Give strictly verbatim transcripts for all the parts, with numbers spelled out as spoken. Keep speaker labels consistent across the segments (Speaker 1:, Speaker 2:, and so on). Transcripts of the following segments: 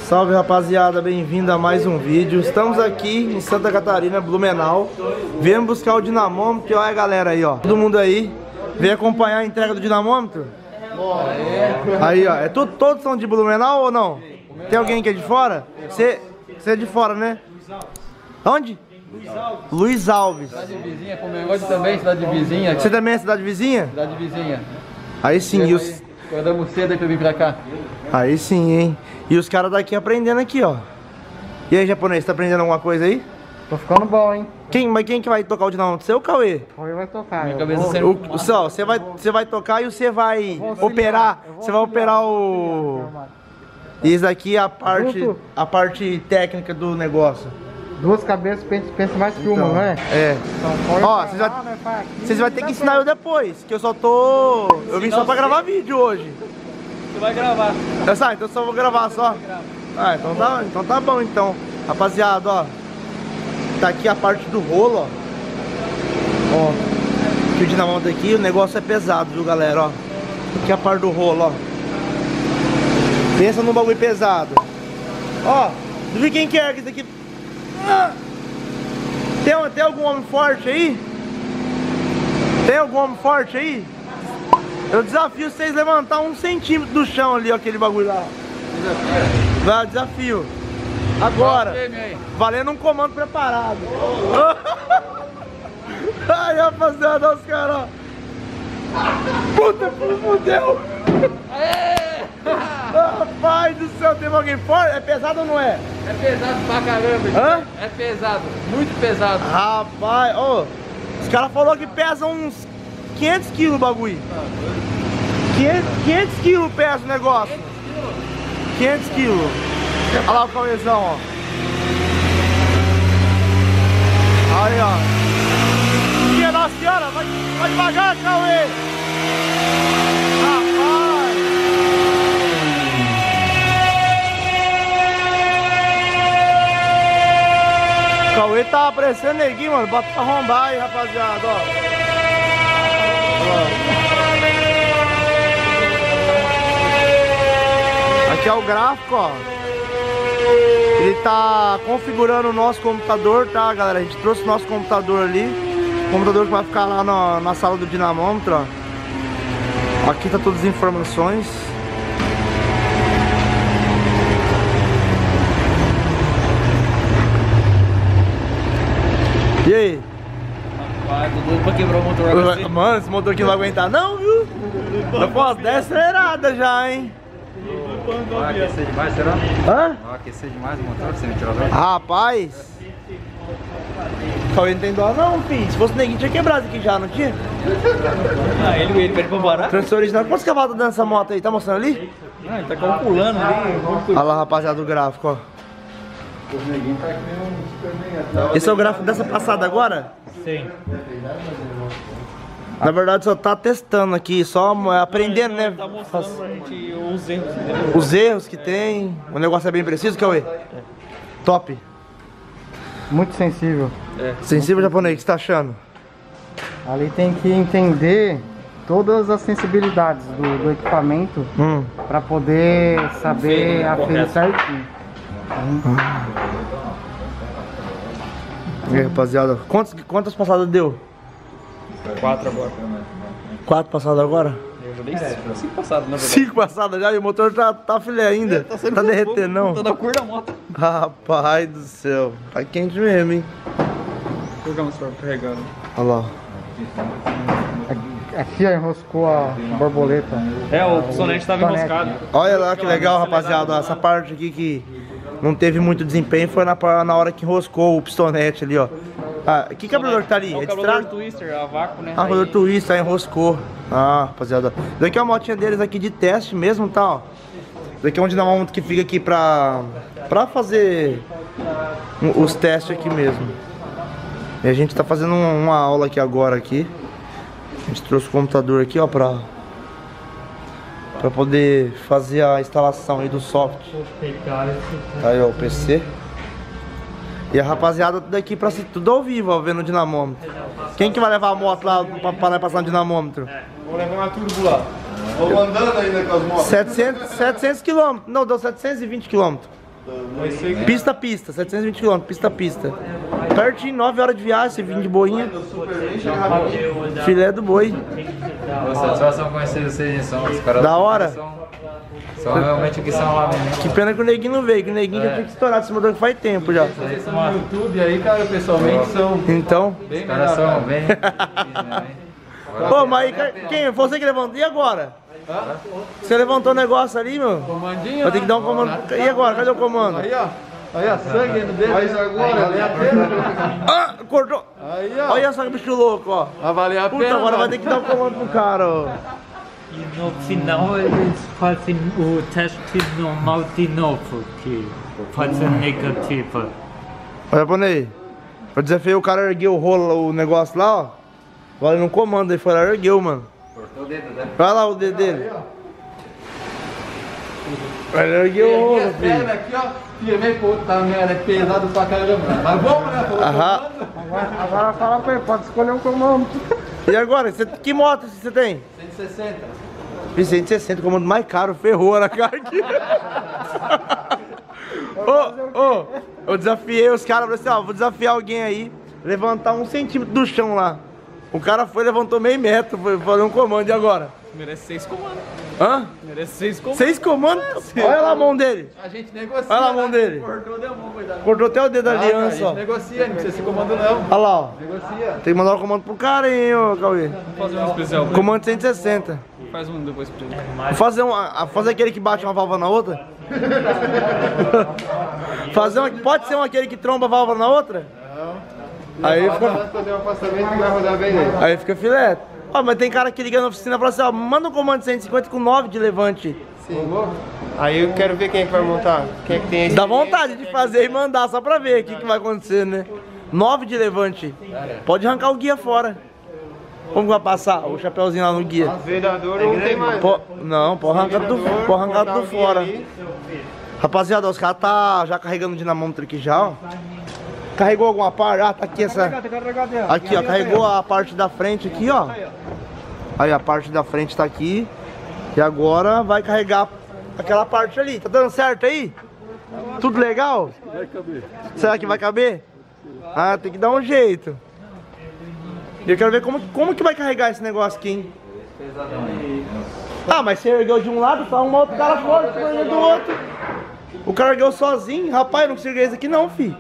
Speaker 1: Salve rapaziada, bem-vindo a mais um vídeo. Estamos aqui em Santa Catarina, Blumenau. Viemos buscar o dinamômetro. Olha a galera aí, ó. Todo mundo aí. Vem acompanhar a entrega do dinamômetro? Aí, ó. É tudo, todos são de Blumenau ou não? Tem alguém que é de fora? Você, você é de fora, né? Onde? Luiz Alves. Luiz Alves.
Speaker 2: Cidade vizinha, Pomerode também, cidade vizinha.
Speaker 1: Você também é cidade vizinha?
Speaker 2: Cidade vizinha.
Speaker 1: Aí sim, e os...
Speaker 2: Acordamos cedo aí pra vir pra cá.
Speaker 1: Aí sim, hein? E os caras daqui aprendendo aqui, ó. E aí, japonês, tá aprendendo alguma coisa aí?
Speaker 3: Tô ficando bom, hein?
Speaker 1: Quem, mas quem que vai tocar o dinamômetro? Você ou o Cauê?
Speaker 3: O Cauê vai tocar.
Speaker 2: Minha
Speaker 3: eu
Speaker 2: cabeça
Speaker 3: vou-
Speaker 2: sempre
Speaker 1: O, só, você vai, você vai tocar e você vai
Speaker 3: vou
Speaker 1: operar.
Speaker 3: eu vou
Speaker 1: Você vai
Speaker 3: auxiliar,
Speaker 1: operar
Speaker 3: eu vou
Speaker 1: o...
Speaker 3: auxiliar, irmão.
Speaker 1: Isso aqui é a parte,
Speaker 3: Junto.
Speaker 1: a parte técnica do negócio.
Speaker 3: Duas cabeças pensa, pensa mais que uma,
Speaker 1: Então,
Speaker 3: não é?
Speaker 1: É.
Speaker 3: Então, põe
Speaker 1: Ó,
Speaker 3: pra
Speaker 1: vocês
Speaker 3: lá,
Speaker 1: vai-
Speaker 3: né, pra aqui,
Speaker 1: Vocês vão ter
Speaker 3: dá
Speaker 1: que ensinar eu
Speaker 3: certo.
Speaker 1: depois, que eu só tô... Eu vim só pra gravar vídeo hoje.
Speaker 2: Você vai gravar.
Speaker 1: Eu sabe, então eu só vou gravar só. Ah, então tá, então tá bom então. Rapaziada, ó. Tá aqui a parte do rolo, ó. Ó. Aqui o dinamômetro aqui, o negócio é pesado, viu, galera, ó. Aqui a parte do rolo, ó. Pensa num bagulho pesado. Ó, não vi quem que é isso aqui. Ah! Tem, tem algum homem forte aí? Tem algum homem forte aí? Eu desafio vocês levantar um centímetro do chão ali, ó, aquele bagulho lá. Vai, desafio. Agora, valendo um comando preparado. Ai, rapaziada, olha os caras, ó. Puta, fudeu. Rapaz do céu, tem alguém forte? É pesado ou não é?
Speaker 2: É pesado pra caramba.
Speaker 1: Hã?
Speaker 2: É pesado, muito pesado.
Speaker 1: Rapaz, ô, os caras falaram que pesa uns quinhentos quilos o bagulho. quinhentos quilos pesa o negócio. quinhentos quilos. Olha lá o Cauêzão, ó. Aí, ó. Minha Nossa Senhora, vai, vai devagar, Cauê. Rapaz. O Cauê tá aparecendo neguinho, mano. Bota pra arrombar aí, rapaziada, ó. Ó. Aqui é o gráfico, ó. Ele tá configurando o nosso computador, tá, galera? A gente trouxe o nosso computador ali. O computador que vai ficar lá na, na sala do dinamômetro, ó. Aqui tá todas as informações. E aí?
Speaker 2: Rapaz, tô doido pra quebrar o motor agora.
Speaker 1: Mano, esse motor aqui não vai aguentar não, viu? Eu posso dar acelerada já, hein?
Speaker 2: Vai aquecer demais, será?
Speaker 1: Hã?
Speaker 2: Vai aquecer demais o motor, sem ventilador?
Speaker 1: Rapaz! Cauê não tem dó não, filho. Se fosse neguinho tinha quebrado aqui já, não tinha?
Speaker 2: Ah, ele, ele pede pra parar?
Speaker 1: Transmissor original. Quantos cavalos tá dando essa moto aí? Tá mostrando ali?
Speaker 2: Ah, ele tá calculando ali.
Speaker 1: Olha lá, rapaziada, do gráfico, ó. Esse é o gráfico dessa passada agora?
Speaker 2: Sim.
Speaker 1: Na verdade só tá testando aqui, só aprendendo, né?
Speaker 2: Tá mostrando pra gente os erros, entendeu?
Speaker 1: Os erros que tem. O negócio é bem preciso, Cauê? Top.
Speaker 3: Muito sensível.
Speaker 1: Sensível japonês, o que você tá achando?
Speaker 3: Ali tem que entender todas as sensibilidades do, do equipamento
Speaker 1: Hum.
Speaker 3: pra poder saber aferir certinho.
Speaker 1: E aí, rapaziada, quantas, quantas passadas deu?
Speaker 2: Quatro agora.
Speaker 1: Quatro passadas agora?
Speaker 2: Eu já dei cinco passadas, na verdade.
Speaker 1: Cinco passadas já e o motor tá, tá filé ainda. Tá,
Speaker 2: saindo
Speaker 1: derretendo não?
Speaker 2: Tá na cor da moto.
Speaker 1: Rapaz do céu, tá quente mesmo, hein?
Speaker 2: Vou jogar um celular carregando.
Speaker 1: Olha lá.
Speaker 3: Aqui ó, enroscou a borboleta.
Speaker 2: É, o sonete tava
Speaker 3: Sonete.
Speaker 2: enroscado.
Speaker 1: Olha lá que legal, rapaziada. Essa parte aqui que não teve muito desempenho foi na, na hora que enroscou o pistonete ali, ó. Ah, que cabrador que tá ali?
Speaker 2: É
Speaker 1: É
Speaker 2: o
Speaker 1: de
Speaker 2: cabrador
Speaker 1: estrada?
Speaker 2: twister, a vácuo, né?
Speaker 1: Ah, cabrador
Speaker 2: Aí-
Speaker 1: twist, aí enroscou. Ah, rapaziada. Isso daqui é uma motinha deles aqui de teste mesmo, tá, ó. Isso daqui é um dinamômetro que fica aqui pra, pra fazer os testes aqui mesmo. E a gente tá fazendo um- uma aula aqui agora aqui. A gente trouxe o computador aqui, ó, pra, pra poder fazer a instalação aí do software. Aí, ó, o P C. E a rapaziada tudo aqui pra ser tudo ao vivo, ó, vendo o dinamômetro. Quem que vai levar a moto lá pra, pra nós passar no dinamômetro?
Speaker 4: Vou levar uma turbo lá. Vou andando ainda com as motos.
Speaker 1: setecentos, setecentos quilômetros. Não, deu setecentos e vinte quilômetros. Pista, pista, setecentos e vinte quilômetros, pista, pista. Pertinho, nove horas de viagem, você vinha de boinha. Filé do boi.
Speaker 4: Satisfação conhecer vocês, são os caras
Speaker 1: Da hora.
Speaker 4: São, são realmente o que são lá mesmo.
Speaker 1: Que pena que o neguinho não veio, que o neguinho já tinha que estourar desse motor que faz tempo já.
Speaker 5: Vocês são no YouTube aí, cara, pessoalmente são
Speaker 1: Então.
Speaker 4: Os caras são bem.
Speaker 1: Ô, mas aí, quem? Você que levantou? E agora? Você levantou o negócio ali, meu?
Speaker 5: comandinho.
Speaker 1: Vai ter que dar um comando. E agora? Cadê o comando?
Speaker 5: Aí, ó. Aí, ó, sangue no dedo. Mas agora, vale a pena.
Speaker 1: Ah, cortou.
Speaker 5: Aí, ó.
Speaker 1: Olha só que bicho louco, ó.
Speaker 5: Vai valer a
Speaker 1: Puta,
Speaker 5: pena.
Speaker 1: agora vai
Speaker 5: mano.
Speaker 1: ter que dar um comando pro cara, ó.
Speaker 6: E no final eles fazem o teste normal de novo, que fazem negativo.
Speaker 1: Olha, Japonês. Eu desafiei o cara ergueu o rolo, o negócio lá, ó. Agora no comando, ele foi lá e ergueu, mano.
Speaker 4: Cortou o dedo, né?
Speaker 1: Vai lá o dedo dele. Ele ergueu o rolo,
Speaker 5: Minha perna
Speaker 1: filho.
Speaker 5: aqui, ó. Firmei, puta merda, é pesado pra caramba. Mas bom, né? Falou
Speaker 1: Aham.
Speaker 3: Agora, agora fala pra ele, pode escolher um comando.
Speaker 1: E agora? Você, que moto você tem?
Speaker 5: cento e sessenta.
Speaker 1: cento e sessenta, comando mais caro, ferrou na cara aqui. Ô, ô, eu desafiei os caras, falei assim, ó, vou desafiar alguém aí, levantar um centímetro do chão lá. O cara foi, levantou meio metro, foi fazer um comando, e agora?
Speaker 2: Merece seis comandos.
Speaker 1: Hã?
Speaker 2: Merece seis comandos.
Speaker 1: Seis comandos? Olha lá a mão dele.
Speaker 5: A gente negocia.
Speaker 1: Olha lá a mão
Speaker 5: né?
Speaker 1: dele.
Speaker 5: Cortou, deu a mão, coitado.
Speaker 1: Cortou até o dedo da
Speaker 5: Ah, cara, a
Speaker 1: aliança, ó.
Speaker 5: gente negocia, não precisa ser comando não.
Speaker 1: Olha lá, ó.
Speaker 5: Negocia.
Speaker 1: Tem que mandar o comando pro cara, hein, ô Cauê.
Speaker 2: Vamos fazer um especial. pra
Speaker 1: Comando cento e sessenta.
Speaker 2: ele. Faz um depois pra ele.
Speaker 1: Vou fazer, um, a- fazer aquele que bate uma válvula na outra? Fazer uma, pode ser um aquele que tromba a válvula na outra? Aí fica,
Speaker 5: fazer um afastamento que vai rodar bem nele.
Speaker 1: aí fica filé. Ó, mas tem cara que liga na oficina e fala assim, ó, manda um comando de cento e cinquenta com nove de levante.
Speaker 7: Aí eu quero ver quem é que vai montar. Quem é que tem esse.
Speaker 1: Dá vontade de fazer e mandar só pra ver o que, que vai acontecer, né? nove de levante. Pode arrancar o guia fora. Como que vai passar o chapeuzinho lá no guia?
Speaker 7: Vedador não tem mais.
Speaker 1: Pô, não, pode arrancar tudo, pode arrancar tudo fora. Rapaziada, os caras tá já carregando o dinamômetro aqui já, ó. Carregou alguma parte? Ah, tá aqui essa. Aqui, ó, carregou a parte da frente aqui, ó. Aí a parte da frente tá aqui. E agora vai carregar aquela parte ali. Tá dando certo aí? Tudo legal? Vai caber. Será que vai caber? Ah, tem que dar um jeito. E eu quero ver como, como que vai carregar esse negócio aqui, hein? Ah, mas você ergueu de um lado, só um outro cara forte, ergueu do outro. O cara ergueu sozinho. Rapaz, eu não consigo erguer isso aqui não, filho.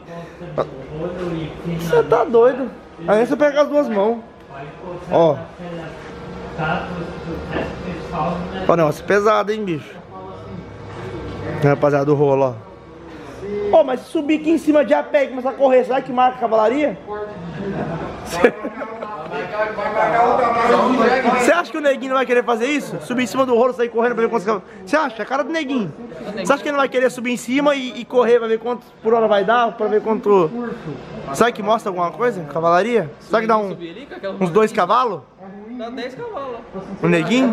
Speaker 1: Você tá doido. Aí você pega as duas mãos. Ó. Ó, negócio pesado, hein, bicho. Rapaziada do rolo, ó. Ó, mas se subir aqui em cima de a pé e começar a correr, será que marca a cavalaria? Você acha que o neguinho não vai querer fazer isso? Subir em cima do rolo, sair correndo pra ver quantos cavalos. Você acha? É a cara do neguinho. Você acha que ele não vai querer subir em cima e, e correr pra ver quanto por hora vai dar? Pra ver quanto. Sabe que mostra alguma coisa? Cavalaria? Sabe que dá um, uns dois cavalos?
Speaker 2: Dá dez cavalos.
Speaker 1: O neguinho?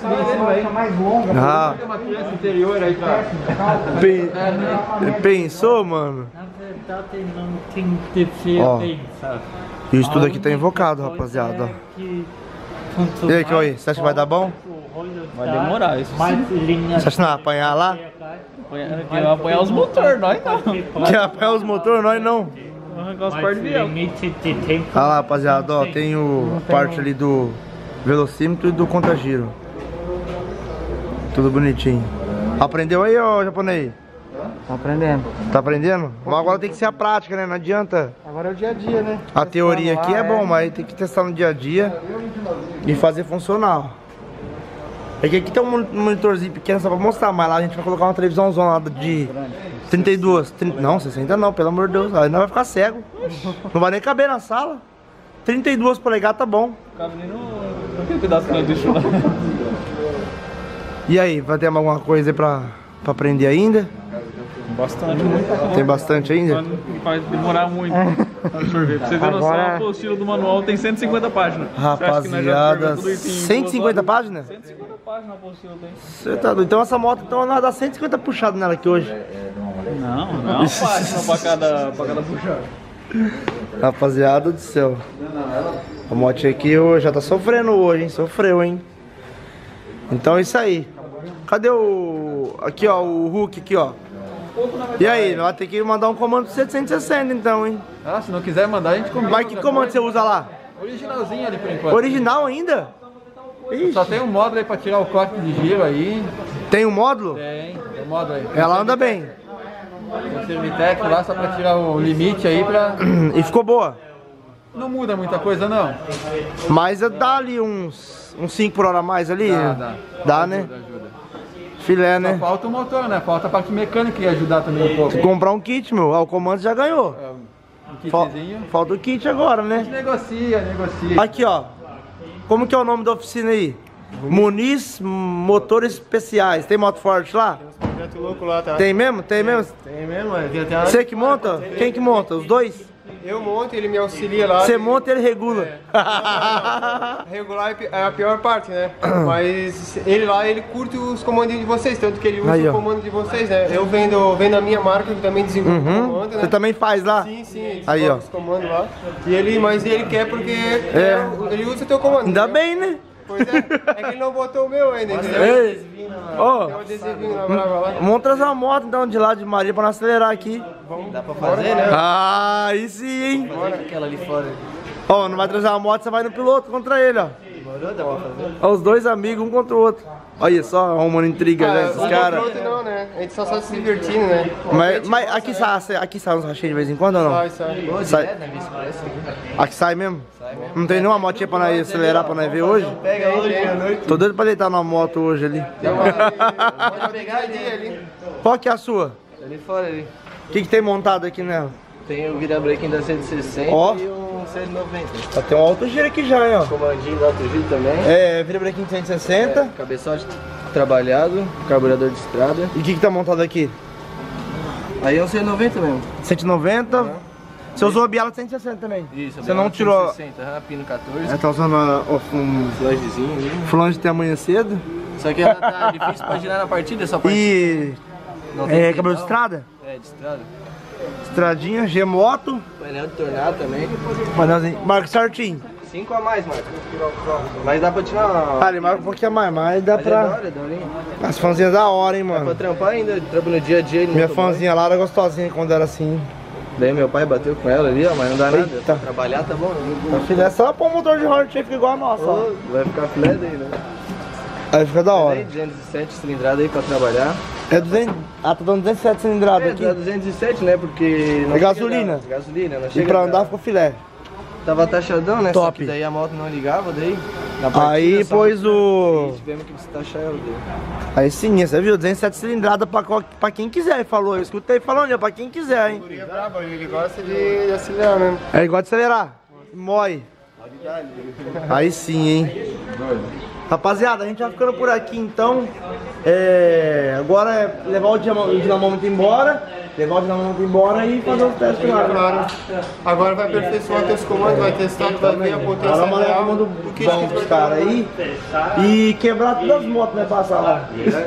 Speaker 1: Ah,
Speaker 5: Tem uma criança interior aí pra...
Speaker 1: pe- pensou, mano?
Speaker 6: Na verdade não tem
Speaker 1: Ó.
Speaker 6: diferença.
Speaker 1: Isso tudo aqui tá invocado, rapaziada. ó. E aí, Cauê, você acha que vai dar bom?
Speaker 2: Vai demorar isso.
Speaker 6: Mais linhas.
Speaker 1: Você acha que não vai apanhar lá?
Speaker 2: Apanhar- Vai apanhar os motores, nós não.
Speaker 1: Quer apanhar os motores? Nós não.
Speaker 2: Vai arrancar os
Speaker 6: Mais
Speaker 2: par de viel.
Speaker 6: limite de tempo.
Speaker 1: Olha lá, rapaziada, ó, tem o a parte ali do velocímetro e do contagiro. Tudo bonitinho. Aprendeu aí, ó, japonês?
Speaker 3: Tá aprendendo.
Speaker 1: Tá aprendendo? Mas agora tem que ser a prática, né? Não adianta.
Speaker 3: Agora é o dia a dia, né?
Speaker 1: A teoria aqui
Speaker 3: lá,
Speaker 1: é bom, mas tem que testar no dia a dia e fazer funcionar. É que aqui tem um mon- monitorzinho pequeno só pra mostrar, mas lá a gente vai colocar uma televisãozona lá de trinta e dois, trinta, não, sessenta não, pelo amor de Deus, aí nós vai ficar cego. Não vai nem caber na sala. trinta e duas polegadas tá bom.
Speaker 2: Cabe nem no... Naquele pedaço que nós deixou lá.
Speaker 1: E aí, vai ter alguma coisa aí pra, pra aprender ainda?
Speaker 2: Bastante, muito.
Speaker 1: Tem bastante ainda?
Speaker 2: Vai demorar muito pra absorver. Pra você ter noção,
Speaker 3: Agora-
Speaker 2: a apostila do manual tem cento e cinquenta páginas. Você acha que nós já
Speaker 1: Rapaziada,
Speaker 2: absorvemos tudo isso em
Speaker 1: cento e
Speaker 2: duas
Speaker 1: cinquenta
Speaker 2: horas?
Speaker 1: páginas?
Speaker 2: cento e cinquenta páginas a apostila tem.
Speaker 1: Você tá doido? Então essa moto, então nós dá cento e cinquenta puxadas nela aqui hoje.
Speaker 2: Não, não é uma página pra cada, pra cada puxada.
Speaker 1: Rapaziada do céu. A moto aqui hoje já tá sofrendo hoje, hein? Sofreu, hein? Então é isso aí. Cadê o... Aqui, ó, o Hulk aqui, ó. E aí, nós temos que mandar um comando pro setecentos e sessenta então, hein?
Speaker 5: Ah, se não quiser mandar, a gente combina.
Speaker 1: Mas que comando você usa lá?
Speaker 5: Originalzinho ali por enquanto.
Speaker 1: Original ainda? Ixi.
Speaker 5: Só tem um módulo aí pra tirar o corte de giro aí.
Speaker 1: Tem um módulo?
Speaker 5: Tem, tem um módulo aí.
Speaker 1: Ela anda bem.
Speaker 5: Tem um Sermitec lá só pra tirar o limite aí pra...
Speaker 1: E ficou boa?
Speaker 5: Não muda muita coisa não.
Speaker 1: Mas dá ali uns uns cinco por hora a mais ali?
Speaker 5: Dá, dá.
Speaker 1: Dá, né?
Speaker 5: Ajuda, ajuda.
Speaker 1: Filé,
Speaker 5: Só
Speaker 1: né?
Speaker 5: falta o motor, né? Falta a parte mecânica que ia ajudar também um pouco.
Speaker 1: Comprar um kit, meu. Ah, o comando já ganhou.
Speaker 5: É, um
Speaker 1: Fal-
Speaker 5: kitzinho.
Speaker 1: Falta o kit agora,
Speaker 5: A
Speaker 1: né?
Speaker 5: gente negocia, negocia.
Speaker 1: Aqui, ó. Como que é o nome da oficina aí? Muniz Motores Especiais. Tem moto forte lá?
Speaker 7: Projeto louco lá, tá?
Speaker 1: Tem mesmo? Tem mesmo?
Speaker 7: Tem mesmo, é. Tem até uma-
Speaker 1: Você que monta? Quem que monta? Os dois?
Speaker 7: Eu monto, ele me auxilia lá.
Speaker 1: Você monta e ele regula.
Speaker 7: Regular é pi- é a pior parte, né? Mas ele lá, ele curte os comandinhos de vocês, tanto que ele usa
Speaker 1: Aí, ó.
Speaker 7: o comando de vocês, né? Eu vendo, vendo a minha marca, que também desenvolve o
Speaker 1: Uhum.
Speaker 7: comando, né?
Speaker 1: Você também faz lá?
Speaker 7: Sim, sim, ele
Speaker 1: Aí,
Speaker 7: desenvolve
Speaker 1: ó.
Speaker 7: os comandos lá. E ele, mas ele quer porque é, ele usa o teu comando.
Speaker 1: Ainda
Speaker 7: entendeu?
Speaker 1: bem, né?
Speaker 7: Pois é, é que ele não botou o meu ainda, entendeu?
Speaker 1: Ei. Ó,
Speaker 7: Tem um adesivinho na brava lá.
Speaker 1: vamos trazer uma moto então de lá de Maria pra nós acelerar aqui.
Speaker 7: Dá pra fazer, né?
Speaker 1: Ah, aí sim, hein?
Speaker 7: Aquela ali fora.
Speaker 1: Ó, não vai trazer uma moto, você vai no piloto contra ele, ó.
Speaker 7: Dá pra fazer.
Speaker 1: Ó, os dois amigos, um contra o outro. Olha só, arrumando intriga, né? Esses
Speaker 7: um
Speaker 1: caras.
Speaker 7: contra o outro não, né? A gente só sai se divertindo, né?
Speaker 1: Mas, mas aqui, sai, aqui sai uns racheiros de vez em quando ou não?
Speaker 7: Sai, sai.
Speaker 1: Sai. Aqui sai mesmo? Não tem nenhuma motinha pra nós acelerar pra nós ver hoje?
Speaker 7: Pega aí, tem a noite.
Speaker 1: Tô doido pra deitar na moto hoje ali.
Speaker 7: Pode pegar ali, ali.
Speaker 1: Qual que é a sua?
Speaker 8: Ali fora ali.
Speaker 1: O que, que tem montado aqui nela?
Speaker 8: Tem o virabrequim da cento e sessenta
Speaker 1: Ó.
Speaker 8: e um cento e noventa.
Speaker 1: Ó, tem um alto giro aqui já, hein, ó.
Speaker 8: Comandinho do alto giro também.
Speaker 1: É, vira brequinho cento e sessenta.
Speaker 8: Cabeçote trabalhado, carburador de estrada.
Speaker 1: E o que, que tá montado aqui?
Speaker 8: Aí é um cento e noventa mesmo.
Speaker 1: cento e noventa. Você usou a biela de cento e sessenta também?
Speaker 8: Isso,
Speaker 1: Você não tirou.
Speaker 8: cento e sessenta, aham, pino quatorze.
Speaker 1: É, tá usando a- ó, um
Speaker 8: Flangezinho ali.
Speaker 1: flange até amanhã cedo.
Speaker 8: Só que ela tá difícil pra girar na partida, só partida.
Speaker 1: E.
Speaker 8: Não tem
Speaker 1: É, cabelo de
Speaker 8: pedal.
Speaker 1: estrada?
Speaker 8: É, de estrada.
Speaker 1: Estradinha, G-Moto.
Speaker 8: Painel de tornado também.
Speaker 1: Painelzinho. Marca certinho.
Speaker 8: cinco a mais, Marco. Mas dá pra tirar uma...
Speaker 1: Ah, ele marca um pouquinho a mais, mas dá
Speaker 8: Mas é da
Speaker 1: pra.
Speaker 8: hora, é da hora, hein?
Speaker 1: As fãzinhas da hora, hein,
Speaker 8: Dá pra
Speaker 1: mano.
Speaker 8: trampar ainda, trampo no dia a dia. no
Speaker 1: Minha
Speaker 8: motoboy.
Speaker 1: fãzinha lá era gostosinha quando era assim.
Speaker 8: Daí meu pai bateu com ela ali, ó, mas não dá nada.
Speaker 1: Eita.
Speaker 8: Pra trabalhar tá bom, né?
Speaker 1: Se fizer só pôr um motor de Hornet aí fica igual a nossa, ó.
Speaker 8: Ô, vai ficar filé daí, né?
Speaker 1: Aí fica da
Speaker 8: Tem
Speaker 1: hora.
Speaker 8: duzentos e sete cilindrada aí pra trabalhar.
Speaker 1: É duzentos. Ah, tá dando duzentos e sete cilindradas
Speaker 8: É,
Speaker 1: aqui.
Speaker 8: dá duzentos e sete, né? Porque... não
Speaker 1: É
Speaker 8: chega
Speaker 1: gasolina?
Speaker 8: a dar- Gasolina, não
Speaker 1: E
Speaker 8: chega
Speaker 1: pra
Speaker 8: a
Speaker 1: andar
Speaker 8: dar-
Speaker 1: ficou filé.
Speaker 8: Tava taxadão, né? Só
Speaker 1: Top.
Speaker 8: que daí a moto não ligava, daí... Na partida,
Speaker 1: Aí
Speaker 8: só
Speaker 1: pôs o.
Speaker 8: E tivemos que taxar ela daí.
Speaker 1: Aí sim, você viu? duzentos e sete cilindradas pra, qual- pra quem quiser. Ele falou, eu escutei falando, é pra quem quiser, hein?
Speaker 7: Ele é brabo, ele gosta de, de acelerar mesmo.
Speaker 1: É, ele gosta de acelerar. Mói. Aí sim, hein? Rapaziada, a gente vai ficando por aqui então. É, agora é levar o dinamo- o dinamômetro embora. Levar o dinamômetro embora e fazer os testes lá.
Speaker 7: Claro. Agora vai aperfeiçoar teus comandos, vai testar, tu vai ver a potência
Speaker 1: Agora mandar
Speaker 7: real.
Speaker 1: comando
Speaker 7: do que
Speaker 1: bom pros caras aí. E quebrar todas as motos, né? Passar lá.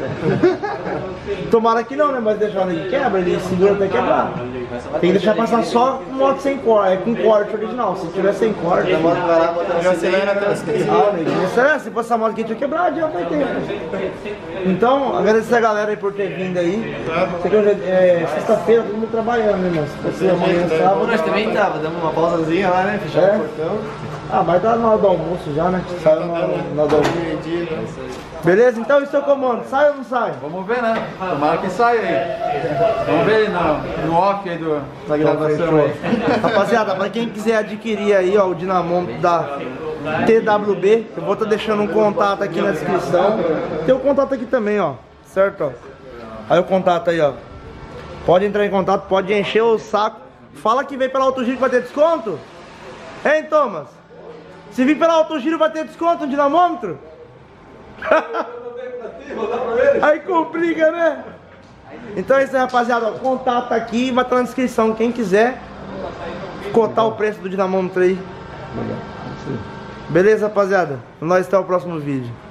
Speaker 1: Tomara que não, né? Mas deixar ele quebra, ele segura até quebrar. Tem que deixar passar só com moto sem corte, é com corte original. Se tiver sem corte, a moto vai lá, bota
Speaker 7: Já acelera até os quinze.
Speaker 1: ah, neguinho, será? Se fosse essa moto aqui tinha quebrado, já vai ter. Então, agradecer a galera aí por ter vindo aí. Sei que hoje é, é sexta-feira, todo mundo trabalhando, né, irmão? Se fosse amanhã, sábado.
Speaker 8: Nós também tava, damos uma pausazinha lá, né? Fechamos
Speaker 1: É?
Speaker 8: o portão.
Speaker 1: Ah, mas tá na hora do almoço já, né? Saiu na hora na hora do almoço. Beleza? Então, e o seu comando? Sai ou não sai?
Speaker 5: Vamos ver, né? Tomara que saia aí. Vamos ver no, no off aí do, da gravação aí.
Speaker 1: Rapaziada, pra quem quiser adquirir aí, ó, o dinamômetro da T W B, eu vou estar deixando um contato aqui na descrição. Tem o contato aqui também, ó, certo? Ó. Aí o contato aí, ó. Pode entrar em contato, pode encher o saco. Fala que veio pela Auto Giro que vai ter desconto. Hein, Thomas? Se vir pela Auto Giro vai ter desconto no dinamômetro? Aí complica, né? Então é isso aí, rapaziada. O contato tá aqui, vai estar na descrição. Quem quiser cotar o preço do dinamômetro aí. Beleza, rapaziada? Nós até o próximo vídeo.